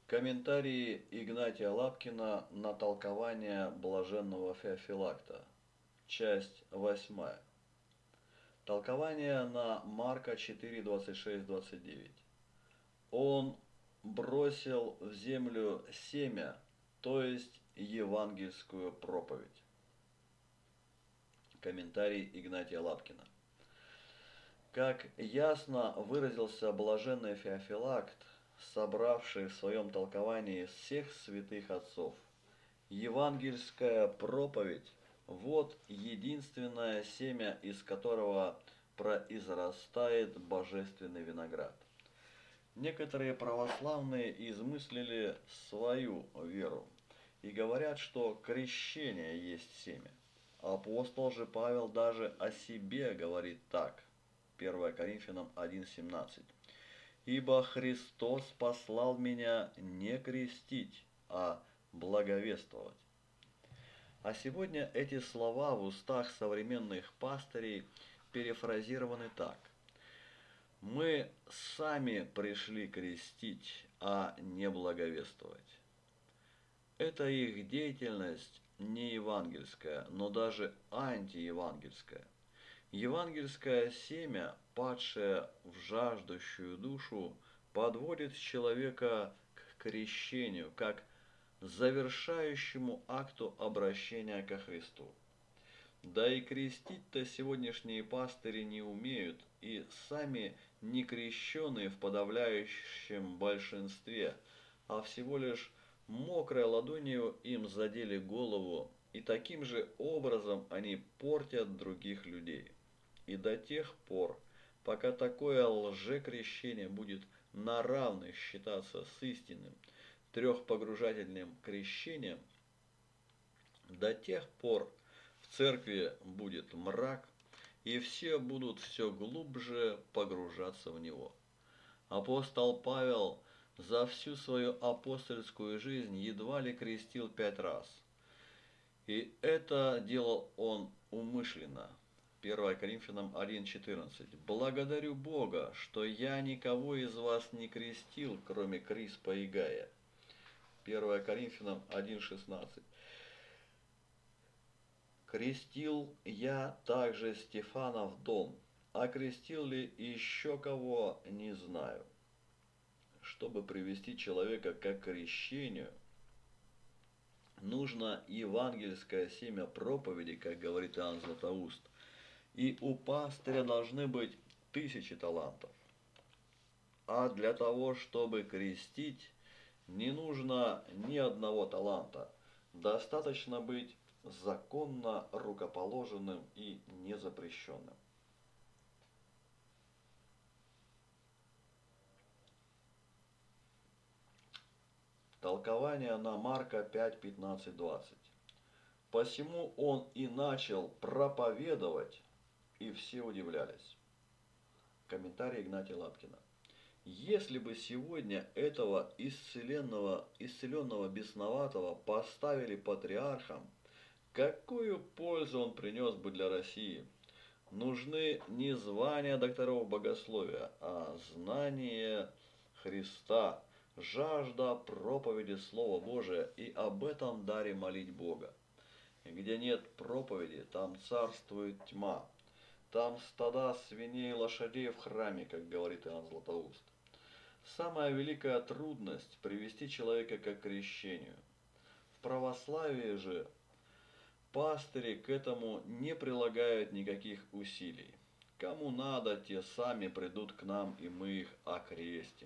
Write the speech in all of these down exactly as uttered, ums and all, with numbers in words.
Комментарии Игнатия Лапкина на толкование блаженного Феофилакта. Часть восьмая. Толкование на Марка четыре, двадцать шесть, двадцать девять. Он бросил в землю семя, то есть евангельскую проповедь. Комментарий Игнатия Лапкина. Как ясно выразился блаженный Феофилакт, собравший в своем толковании всех святых отцов, евангельская проповедь – вот единственное семя, из которого произрастает божественный виноград. Некоторые православные измыслили свою веру и говорят, что крещение есть семя. Апостол же Павел даже о себе говорит так. первое Коринфянам один семнадцать. «Ибо Христос послал меня не крестить, а благовествовать». А сегодня эти слова в устах современных пастырей перефразированы так. Мы сами пришли крестить, а не благовествовать. Это их деятельность не евангельская, но даже антиевангельская. Евангельское семя, падшее в жаждущую душу, подводит человека к крещению, как завершающему акту обращения ко Христу. Да и крестить-то сегодняшние пастыри не умеют, и сами не крещеные в подавляющем большинстве, а всего лишь мокрой ладонью им задели голову, и таким же образом они портят других людей. И до тех пор, пока такое лжекрещение будет на равных считаться с истинным трехпогружательным крещением, до тех пор в церкви будет мрак, и все будут все глубже погружаться в него. Апостол Павел за всю свою апостольскую жизнь едва ли крестил пять раз. И это делал он умышленно. первое Коринфянам один четырнадцать. «Благодарю Бога, что я никого из вас не крестил, кроме Криспа и Гая». первое Коринфянам один шестнадцать. «Крестил я также Стефана в дом, а крестил ли еще кого, не знаю». Чтобы привести человека к крещению, нужно евангельское семя проповеди, как говорит Иоанн Златоуст, и у пастыря должны быть тысячи талантов. А для того, чтобы крестить, не нужно ни одного таланта. Достаточно быть законно рукоположенным и незапрещенным. Толкование на Марка пять, пятнадцать, двадцать. «Посему он и начал проповедовать, и все удивлялись». Комментарий Игнатия Лапкина. Если бы сегодня этого исцеленного, исцеленного бесноватого поставили патриархом, какую пользу он принес бы для России? Нужны не звания докторов богословия, а знание Христа, жажда проповеди Слова Божия и об этом даре молить Бога. Где нет проповеди, там царствует тьма. Там стада свиней и лошадей в храме, как говорит Иоанн Златоуст. Самая великая трудность – привести человека к крещению. В православии же пастыри к этому не прилагают никаких усилий. Кому надо, те сами придут к нам, и мы их окрестим.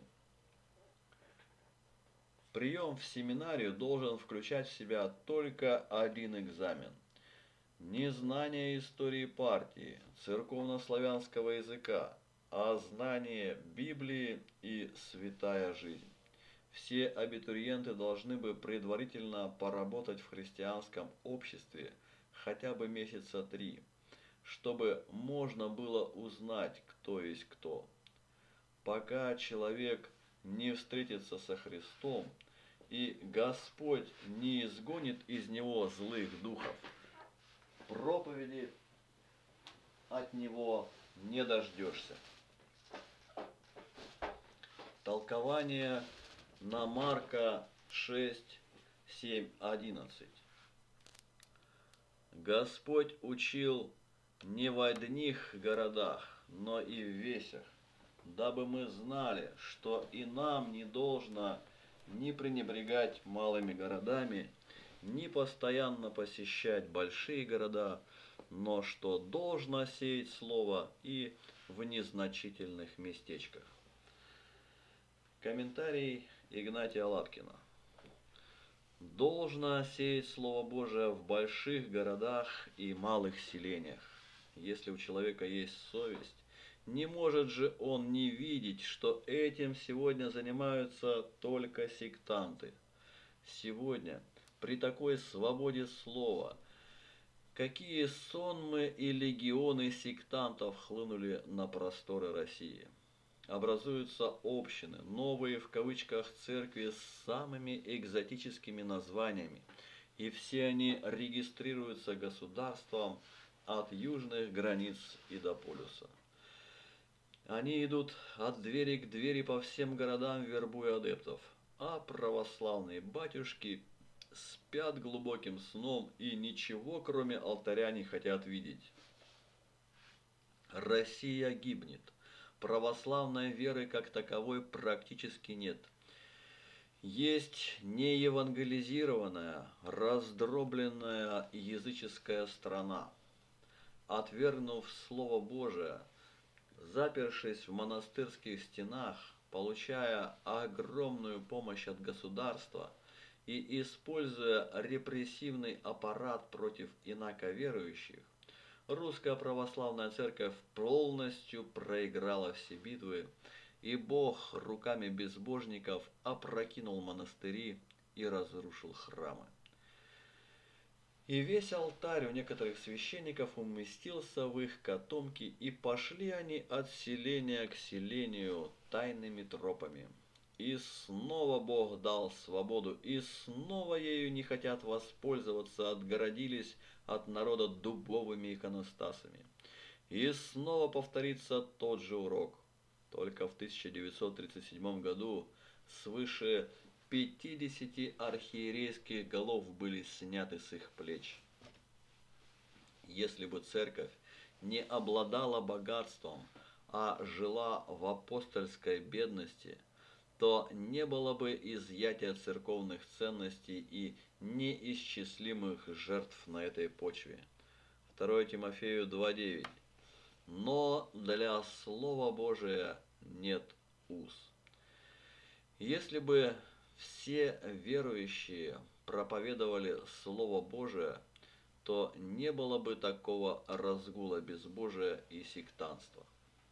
Прием в семинарию должен включать в себя только один экзамен. Не знание истории партии, церковнославянского языка, а знание Библии и святая жизнь. Все абитуриенты должны бы предварительно поработать в христианском обществе хотя бы месяца три, чтобы можно было узнать, кто есть кто. Пока человек не встретится со Христом, и Господь не изгонит из него злых духов, проповеди от него не дождешься. Толкование на Марка шесть, семь, одиннадцать. Господь учил не в одних городах, но и в весях, дабы мы знали, что и нам не должно ни пренебрегать малыми городами, ни постоянно посещать большие города, но что должно сеять слово и в незначительных местечках. Комментарий Игнатия Лапкина. Должно сеять Слово Божие в больших городах и малых селениях. Если у человека есть совесть, не может же он не видеть, что этим сегодня занимаются только сектанты. Сегодня, при такой свободе слова, какие сонмы и легионы сектантов хлынули на просторы России. Образуются общины, новые в кавычках церкви с самыми экзотическими названиями, и все они регистрируются государством от южных границ и до полюса. Они идут от двери к двери по всем городам, вербуя адептов, а православные батюшки спят глубоким сном и ничего, кроме алтаря, не хотят видеть. Россия гибнет. Православной веры как таковой практически нет. Есть неевангелизированная, раздробленная языческая страна. Отвергнув Слово Божие, запершись в монастырских стенах, получая огромную помощь от государства и используя репрессивный аппарат против инаковерующих, Русская Православная Церковь полностью проиграла все битвы, и Бог руками безбожников опрокинул монастыри и разрушил храмы. И весь алтарь у некоторых священников уместился в их котомки, и пошли они от селения к селению тайными тропами. И снова Бог дал свободу, и снова ею не хотят воспользоваться, отгородились от народа дубовыми иконостасами. И снова повторится тот же урок. Только в тысяча девятьсот тридцать седьмом году свыше пятидесяти архиерейских голов были сняты с их плеч. Если бы церковь не обладала богатством, а жила в апостольской бедности, то не было бы изъятия церковных ценностей и неисчислимых жертв на этой почве. второе Тимофею два девять. Но для Слова Божия нет уз. Если бы все верующие проповедовали Слово Божие, то не было бы такого разгула безбожия и сектантства.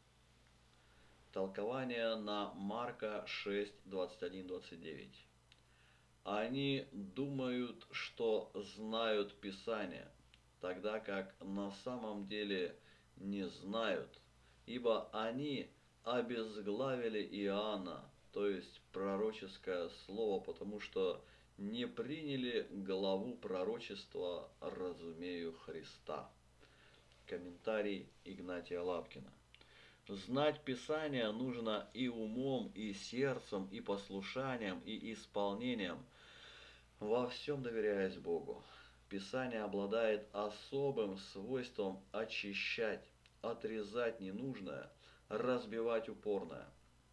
Толкование на Марка шесть, двадцать один двадцать девять. Они думают, что знают Писание, тогда как на самом деле не знают, ибо они обезглавили Иоанна, то есть пророческое слово, потому что не приняли главу пророчества, разумею, Христа. Комментарий Игнатия Лапкина. Знать Писание нужно и умом, и сердцем, и послушанием, и исполнением, во всем доверяясь Богу. Писание обладает особым свойством очищать, отрезать ненужное, разбивать упорное.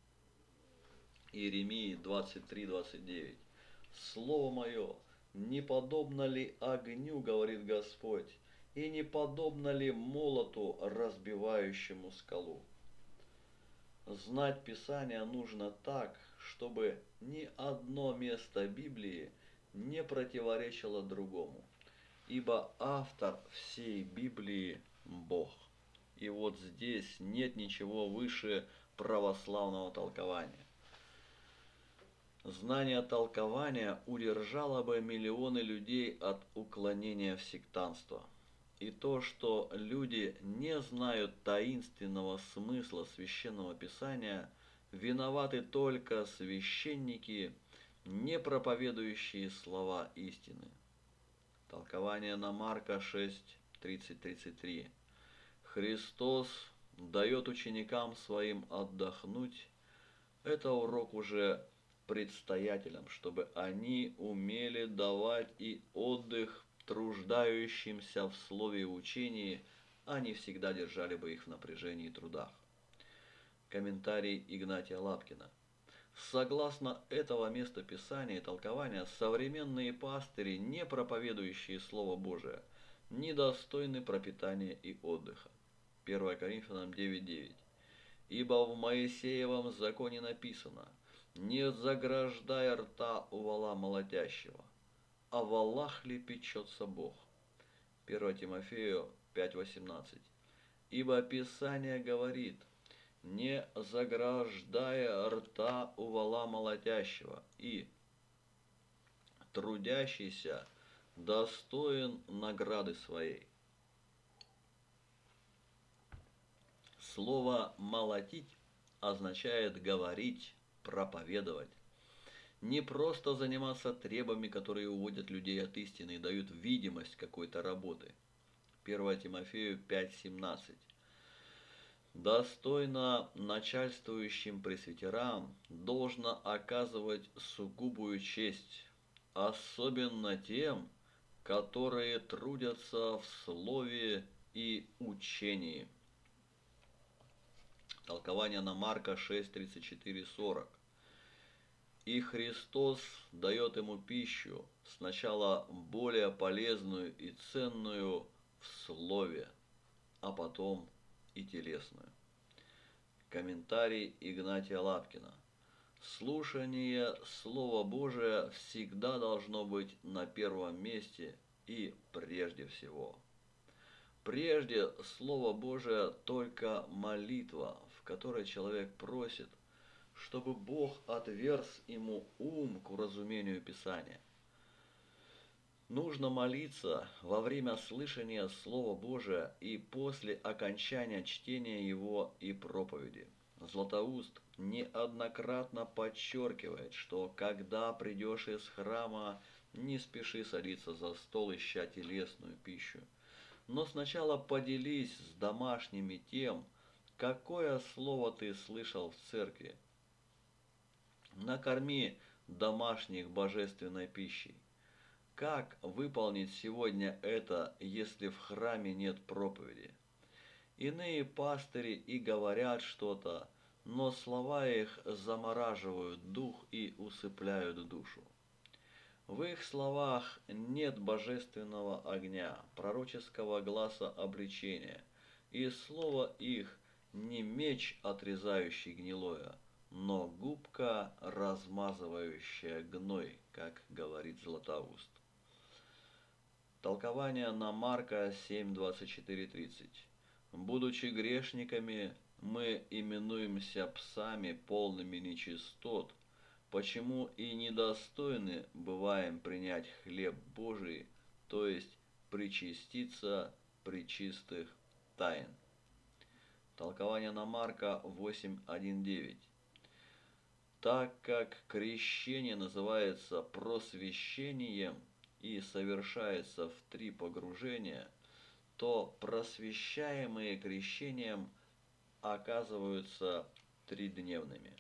Иеремии двадцать три двадцать девять. «Слово мое, не подобно ли огню, говорит Господь, и не подобно ли молоту, разбивающему скалу?» Знать Писание нужно так, чтобы ни одно место Библии не противоречило другому, ибо автор всей Библии – Бог. И вот здесь нет ничего выше православного толкования. Знание толкования удержало бы миллионы людей от уклонения в сектантство. И то, что люди не знают таинственного смысла Священного Писания, виноваты только священники, не проповедующие слова истины. Толкование на Марка шесть, тридцать тридцать три. Христос дает ученикам своим отдохнуть. Это урок уже предстоятелям, чтобы они умели давать и отдых труждающимся в слове и учении, а не всегда держали бы их в напряжении и трудах. Комментарий Игнатия Лапкина. Согласно этого места Писания и толкования, современные пастыри, не проповедующие Слово Божие, недостойны пропитания и отдыха. первое Коринфянам девять девять. Ибо в Моисеевом законе написано: «Не заграждай рта у вола молотящего, а в валах ли печется Бог». первое Тимофею пять восемнадцать. Ибо Писание говорит: «Не заграждая рта у вола молотящего, и трудящийся достоин награды своей». Слово «молотить» означает говорить, проповедовать. Не просто заниматься требами, которые уводят людей от истины и дают видимость какой-то работы. первое Тимофею пять семнадцать. Достойно начальствующим пресвитерам должно оказывать сугубую честь, особенно тем, которые трудятся в слове и учении. Толкование на Марка шесть тридцать четыре сорок. И Христос дает ему пищу, сначала более полезную и ценную в слове, а потом и телесную. Комментарий Игнатия Лапкина. Слушание Слова Божия всегда должно быть на первом месте и прежде всего. Прежде Слово Божие только молитва, в которой человек просит, чтобы Бог отверз ему ум к уразумению Писания. Нужно молиться во время слышания Слова Божия и после окончания чтения его и проповеди. Златоуст неоднократно подчеркивает, что когда придешь из храма, не спеши садиться за стол, ища телесную пищу, но сначала поделись с домашними тем, какое слово ты слышал в церкви. Накорми домашних божественной пищей. Как выполнить сегодня это, если в храме нет проповеди? Иные пастыри и говорят что-то, но слова их замораживают дух и усыпляют душу. В их словах нет божественного огня, пророческого гласа обличения, и слово их не меч, отрезающий гнилое, но губка, размазывающая гной, как говорит Златоуст. Толкование на Марка семь двадцать четыре тридцать. «Будучи грешниками, мы именуемся псами, полными нечистот, почему и недостойны бываем принять хлеб Божий, то есть причаститься пречистых тайн». Толкование на Марка восемь один девять. Так как крещение называется просвещением и совершается в три погружения, то просвещаемые крещением оказываются тридневными.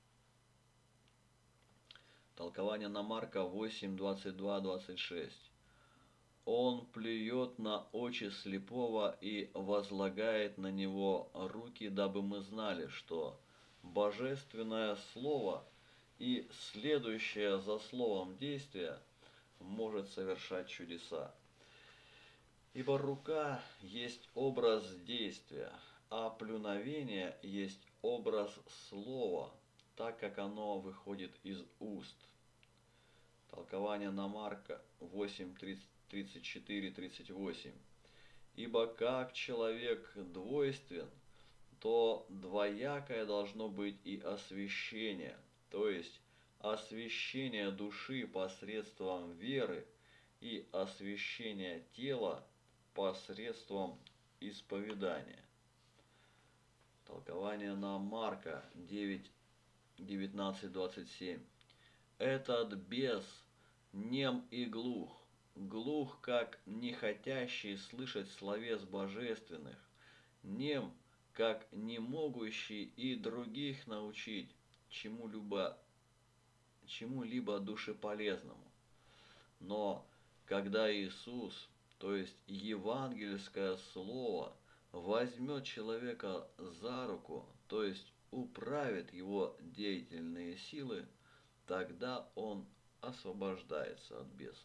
Толкование на Марка восемь двадцать два двадцать шесть. Он плюет на очи слепого и возлагает на него руки, дабы мы знали, что божественное слово и следующее за словом действие может совершать чудеса. Ибо рука есть образ действия, а плюновение есть образ слова, так как оно выходит из уст. Толкование на Марка восемь тридцать четыре тридцать восемь. Ибо как человек двойствен, то двоякое должно быть и освящение, то есть освящение души посредством веры и освящение тела посредством исповедания. Толкование на Марка девять девятнадцать двадцать семь. Этот бес нем и глух, глух, как не хотящий слышать словес божественных, нем, как не могущий и других научить чему-либо, чему-либо душеполезному. Но когда Иисус, то есть евангельское слово, возьмет человека за руку, то есть управит его деятельные силы, тогда он освобождается от беса.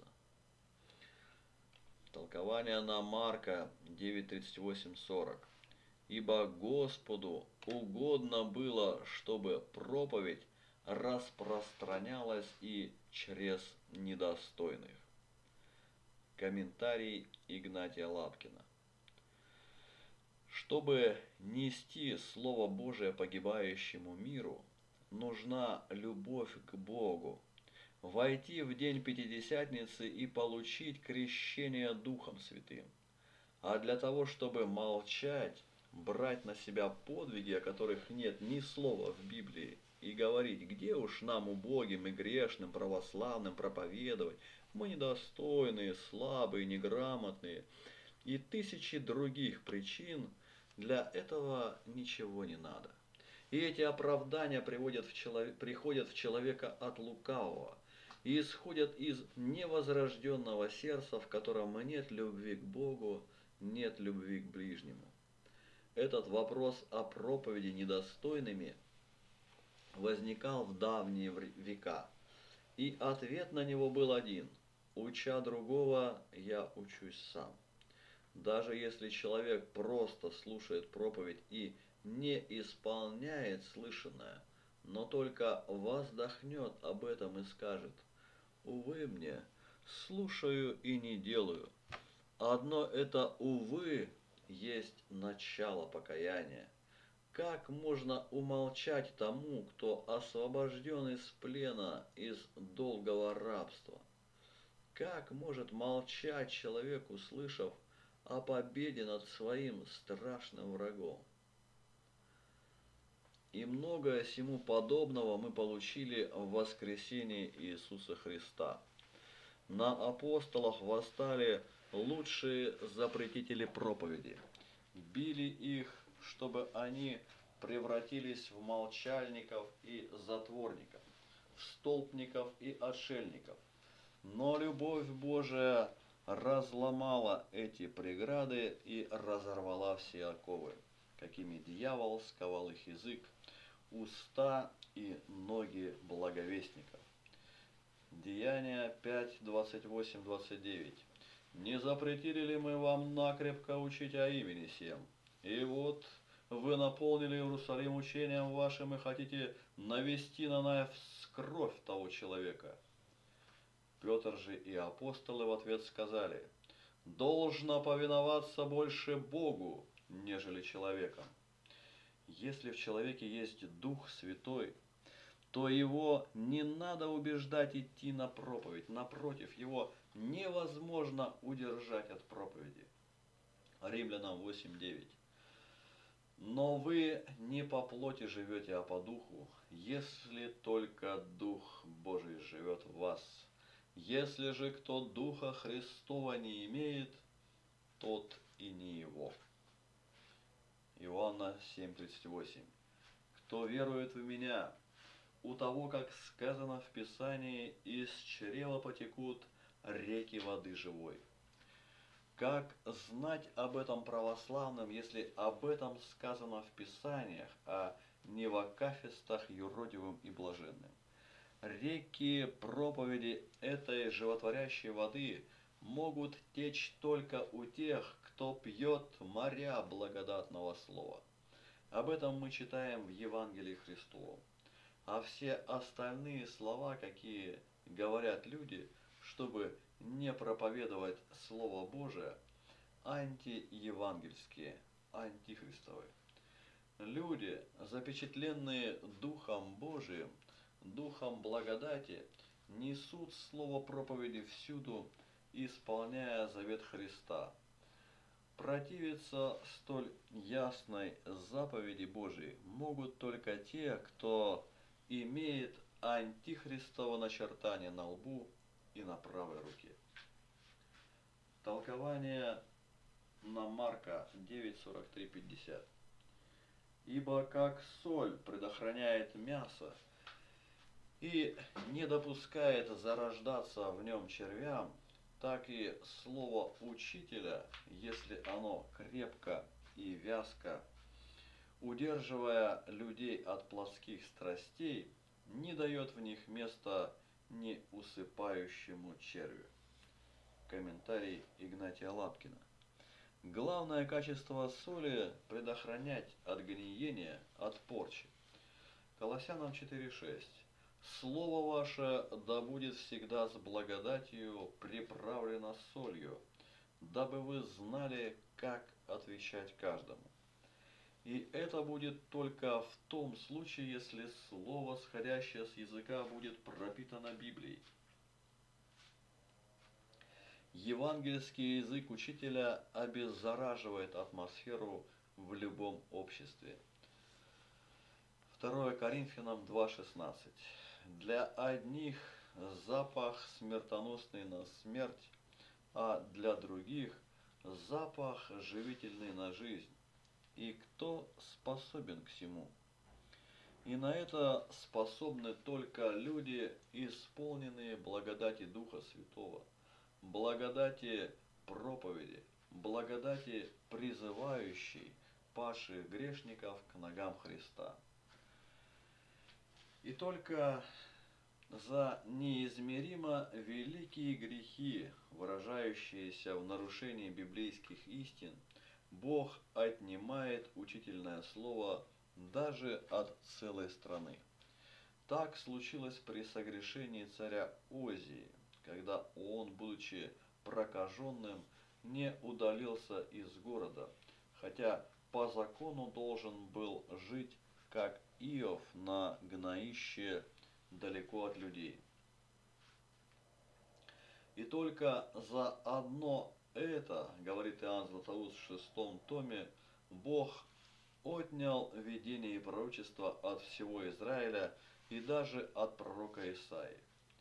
Толкование на Марка девять тридцать восемь сорок. Ибо Господу угодно было, чтобы проповедь распространялась и чрез недостойных. Комментарий Игнатия Лапкина. Чтобы нести Слово Божие погибающему миру, нужна любовь к Богу, войти в день Пятидесятницы и получить крещение Духом Святым. А для того, чтобы молчать, брать на себя подвиги, о которых нет ни слова в Библии, и говорить, где уж нам, убогим и грешным, православным, проповедовать, мы недостойные, слабые, неграмотные, и тысячи других причин, для этого ничего не надо. И эти оправдания приводят в человек, приходят в человека от лукавого и исходят из невозрожденного сердца, в котором нет любви к Богу, нет любви к ближнему. Этот вопрос о проповеди недостойными возникал в давние века, и ответ на него был один: уча другого, я учусь сам. Даже если человек просто слушает проповедь и не исполняет слышанное, но только воздохнет об этом и скажет: увы мне, слушаю и не делаю. Одно это увы есть начало покаяния. Как можно умолчать тому, кто освобожден из плена, из долгого рабства? Как может молчать человек, услышав о победе над своим страшным врагом? И многое сему подобного мы получили в воскресении Иисуса Христа. На апостолов восстали лучшие запретители проповеди, били их, чтобы они превратились в молчальников и затворников, в столпников и отшельников. Но любовь Божия разломала эти преграды и разорвала все оковы, какими дьявол сковал их язык, уста и ноги благовестников. Деяния пять, двадцать восемь, двадцать девять. Не запретили ли мы вам накрепко учить о имени сем? И вот вы наполнили Иерусалим учением вашим и хотите навести на нас кровь того человека. Петр же и апостолы в ответ сказали: должно повиноваться больше Богу, нежели человеком. Если в человеке есть Дух Святой, то его не надо убеждать идти на проповедь. Напротив, его невозможно удержать от проповеди. Римлянам восемь девять. Но вы не по плоти живете, а по духу, если только Дух Божий живет в вас. Если же кто Духа Христова не имеет, тот и не его. Иоанна семь тридцать восемь. Кто верует в меня, у того, как сказано в Писании, из чрева потекут реки воды живой. Как знать об этом православным, если об этом сказано в Писаниях, а не в акафистах юродивым и блаженным? Реки проповеди этой животворящей воды могут течь только у тех, кто пьет моря благодатного слова. Об этом мы читаем в Евангелии Христовом. А все остальные слова, какие говорят люди, чтобы не проповедовать Слово Божие, антиевангельские, антихристовые. Люди, запечатленные Духом Божиим, Духом благодати, несут слово проповеди всюду, исполняя завет Христа. Противиться столь ясной заповеди Божией могут только те, кто имеет антихристово начертание на лбу и на правой руке. Толкование на Марка девять сорок три пятьдесят. Ибо как соль предохраняет мясо, и не допускает зарождаться в нем червям, так и слово учителя, если оно крепко и вязко, удерживая людей от плотских страстей, не дает в них места неусыпающему червю. Комментарий Игнатия Лапкина. Главное качество соли – предохранять от гниения, от порчи. Колоссянам четыре шесть. Слово ваше да будет всегда с благодатью приправлено солью, дабы вы знали, как отвечать каждому. И это будет только в том случае, если слово, сходящее с языка, будет пропитано Библией. Евангельский язык учителя обеззараживает атмосферу в любом обществе. второе Коринфянам два шестнадцать. Для одних запах смертоносный на смерть, а для других запах живительный на жизнь. И кто способен к сему? И на это способны только люди, исполненные благодати Духа Святого, благодати проповеди, благодати призывающей падших грешников к ногам Христа. И только за неизмеримо великие грехи, выражающиеся в нарушении библейских истин, Бог отнимает учительное слово даже от целой страны. Так случилось при согрешении царя Озии, когда он, будучи прокаженным, не удалился из города, хотя по закону должен был жить, как Иов, на гноище далеко от людей. И только за одно это, говорит Иоанн Златоуст в шестом томе, Бог отнял видение и пророчество от всего Израиля и даже от пророка Исаии.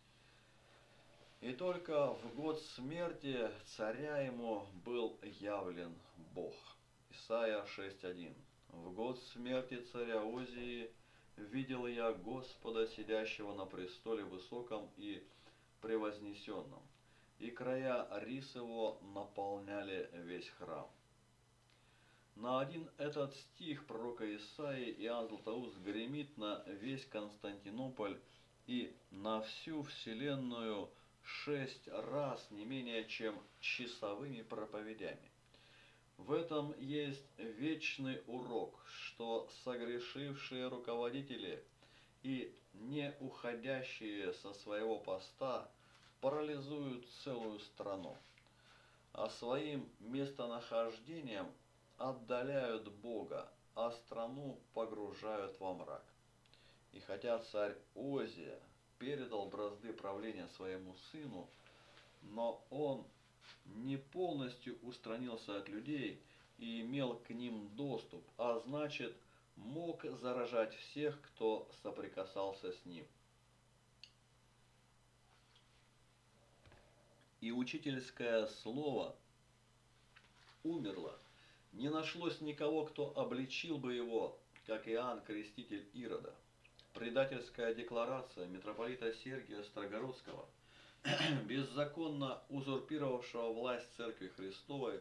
И только в год смерти царя ему был явлен Бог. Исайя шесть один. В год смерти царя Озии видел я Господа, сидящего на престоле высоком и превознесенном, и края рис его наполняли весь храм. На один этот стих пророка Исаии Иоанн Златоуст гремит на весь Константинополь и на всю вселенную шесть раз не менее чем часовыми проповедями. В этом есть вечный урок, что согрешившие руководители и не уходящие со своего поста парализуют целую страну, а своим местонахождением отдаляют Бога, а страну погружают во мрак. И хотя царь Озия передал бразды правления своему сыну, но он не полностью устранился от людей и имел к ним доступ, а значит, мог заражать всех, кто соприкасался с ним. И учительское слово умерло. Не нашлось никого, кто обличил бы его, как Иоанн Креститель Ирода. Предательская декларация митрополита Сергия Строгородского, беззаконно узурпировавшего власть Церкви Христовой,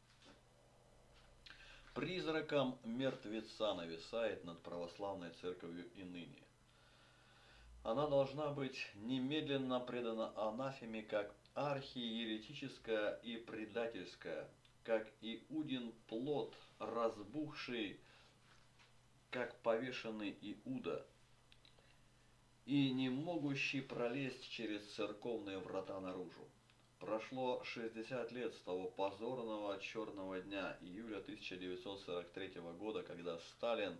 призраком мертвеца нависает над православной церковью и ныне. Она должна быть немедленно предана анафеме как архиеретическая и предательская, как Иудин плод, разбухший, как повешенный Иуда, и не могущий пролезть через церковные врата наружу. Прошло шестьдесят лет с того позорного черного дня июля тысяча девятьсот сорок третьего года, когда Сталин,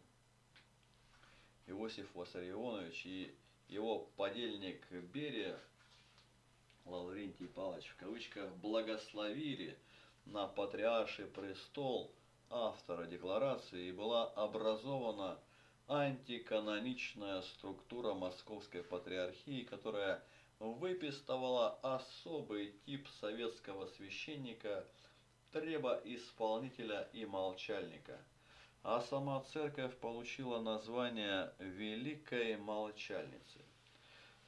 Иосиф Виссарионович и его подельник Берия, Лаврентий Павлович в кавычках, благословили на патриарший престол автора декларации, и была образована антиканоничная структура Московской Патриархии, которая выписывала особый тип советского священника, требоисполнителя и молчальника. А сама церковь получила название Великой Молчальницы.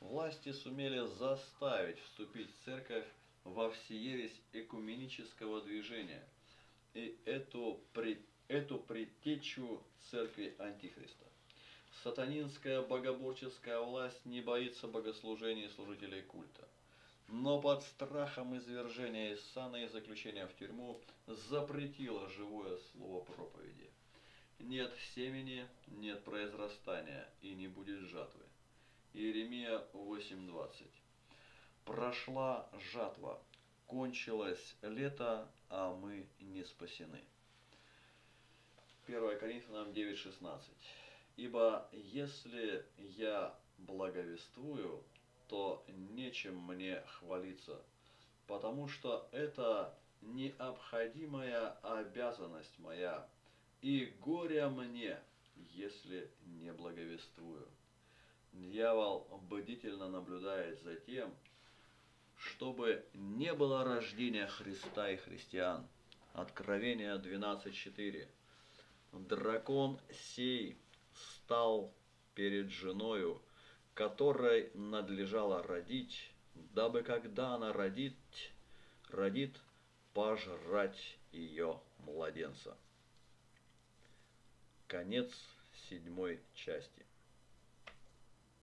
власти сумели заставить вступить в церковь во всеересь экуменического движения и эту, при, эту предтечу церкви Антихриста. Сатанинская богоборческая власть не боится богослужений служителей культа, но под страхом извержения из сана и заключения в тюрьму запретила живое слово проповеди. Нет семени, нет произрастания и не будет жатвы. Иеремия восемь двадцать. Прошла жатва, кончилось лето, а мы не спасены. первое Коринфянам девять шестнадцать. Ибо если я благовествую, то нечем мне хвалиться, потому что это необходимая обязанность моя, и горе мне, если не благовествую. Дьявол бдительно наблюдает за тем, чтобы не было рождения Христа и христиан. Откровение двенадцать четыре. Дракон сей стал перед женою, которой надлежало родить, дабы когда она родит, родит пожрать ее младенца. Конец седьмой части.